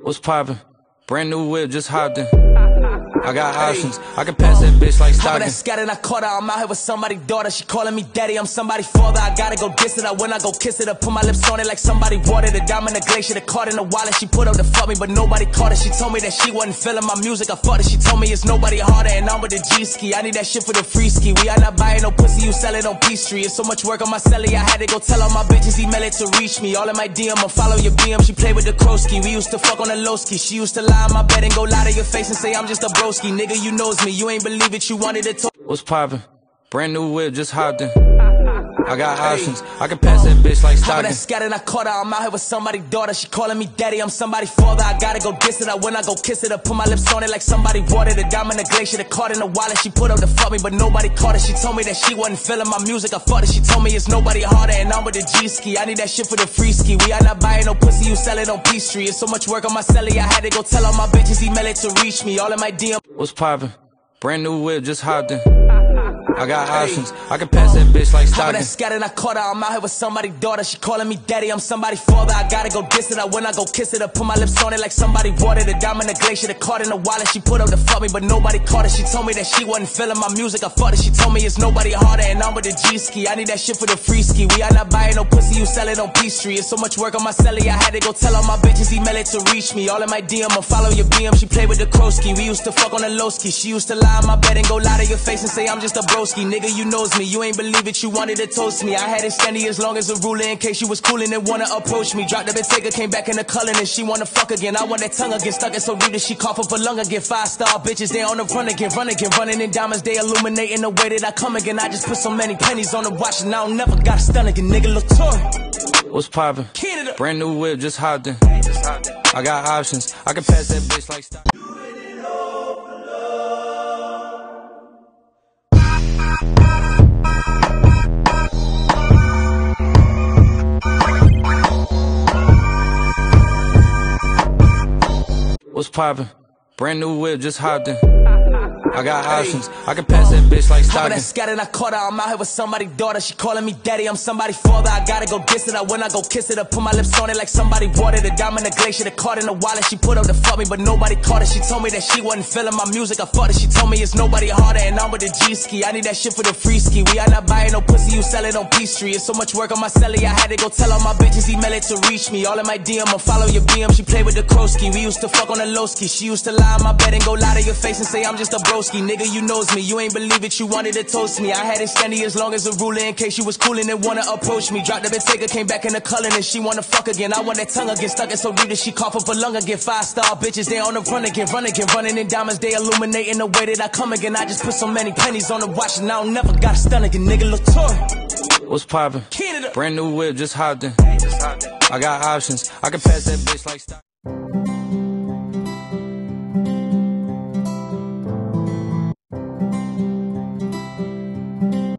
What's poppin'? Brand new whip, just hopped in. I got options, I can pass that bitch like Stockton. That scattered, I caught her, I'm out here with somebody's daughter. She calling me daddy, I'm somebody's father. I gotta go diss it, when I go kiss it, I put my lips on it like somebody watered. A diamond, a glacier, the caught in the wallet. She put up to fuck me, but nobody caught it. She told me that she wasn't feeling my music, I fucked it. She told me it's nobody harder, and I'm with the G-ski. I need that shit for the free ski. We are not buying no pussy, you sell it on Peachtree. It's so much work on my celly, I had to go tell all my bitches, email it to reach me. All in my DM, I follow your BM, she played with the Krosky. We used to fuck on the low ski. She used to lie on my bed and go lie to your face and say I'm just a broski. Nigga, you knows me, you ain't believe it, you wanted it to. What's poppin'? Brand new whip, just hopped in. I got options, I can pass that bitch like Stockton. That scattered, I caught her, I'm out here with somebody's daughter. She calling me daddy, I'm somebody's father. I gotta go diss it, when I go kiss it, I put my lips on it like somebody watered. A diamond, a glacier, the caught in the wallet. She put up to fuck me, but nobody caught it. She told me that she wasn't feeling my music, I fucked it. She told me it's nobody harder, and I'm with the G-ski. I need that shit for the free ski. We are not buying no pussy, you sell it on Peachtree. It's so much work on my celly, I had to go tell all my bitches, email it to reach me. All in my DM. What's poppin'? Brand new whip, just hopped in. I got options, I can pass that bitch like Stockton. That scattered, I caught her, I'm out here with somebody's daughter. She calling me daddy, I'm somebody's father. I gotta go diss it, when I go kiss it, I put my lips on it like somebody watered. A diamond, a glacier, the caught in the wallet. She put up to fuck me, but nobody caught it. She told me that she wasn't feeling my music, I fucked it. She told me it's nobody harder, and I'm with the G-ski. I need that shit for the free ski. We are not buying no pussy, you sell it on Peachtree. It's so much work on my celly, I had to go tell all my bitches, email it to reach me. All in my DM, I follow your BM, she played with the Krosky. We used to fuck on the low ski. She used to lie on my bed and go lie to your face and say I'm just a broski. Nigga, you knows me, you ain't believe it, you wanted to toast me. I had it standing as long as a ruler in case you was coolin' and wanna approach me. Dropped the Bentayga, came back in the culling and she wanna fuck again. I want that tongue again, stuck it so deep that she cough up a lung again. 5-star bitches, they on the run again, running in diamonds, they illuminating the way that I come again. I just put so many pennies on the watch and I don't never got a stun again, nigga, Latour. What's poppin'? Brand new whip, just hopped in. I got options, I can pass that bitch like Stockton. What's poppin'? Brand new whip, just hopped in. I got options, I can pass that bitch like Stockton. That scattered, I caught her, I'm out here with somebody's daughter. She calling me daddy, I'm somebody's father. I gotta go diss it, when I go kiss it, I put my lips on it like somebody watered. A diamond, a glacier, the caught in the wallet. She put up to fuck me, but nobody caught it. She told me that she wasn't feeling my music, I fucked it. She told me it's nobody harder, and I'm with the G-ski. I need that shit for the free ski. We are not buying no pussy, you sell it on Peachtree. It's so much work on my celly, I had to go tell all my bitches, email it to reach me. All in my DM, I follow your BM, she played with the Krosky. We used to fuck on the low ski. She used to lie on my bed and go lie to your face and say I'm just a broski. Nigga, you knows me, you ain't believe it, you wanted to toast me. I had it standing as long as a ruler in case you was coolin' and wanna approach me. Dropped the Bentayga, came back in the culling and she wanna fuck again. I want that tongue again, stuck it so deep that she cough up a lung again. 5-star bitches, they on the run again, running in diamonds, they illuminating the way that I come again. I just put so many pennies on the watch and I don't never got a stun again, nigga, Latour. What's poppin'? Brand new whip, just hopped in. I got options, I can pass that bitch like Stockton.